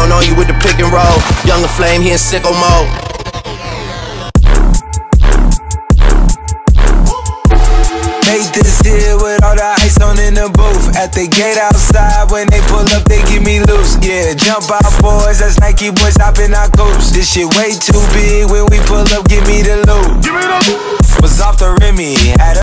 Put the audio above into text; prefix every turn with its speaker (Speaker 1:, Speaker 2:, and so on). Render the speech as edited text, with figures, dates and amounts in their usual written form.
Speaker 1: down on you with the pick and roll. Younger Flame, he in sicko mode.
Speaker 2: Make this deal with all the ice on in the booth. At the gate outside, when they pull up, they give me loose. Yeah, jump out boys, that's Nike boys hopping our coops. This shit way too big, when we pull up, give me the loot. Was off the Remy, had a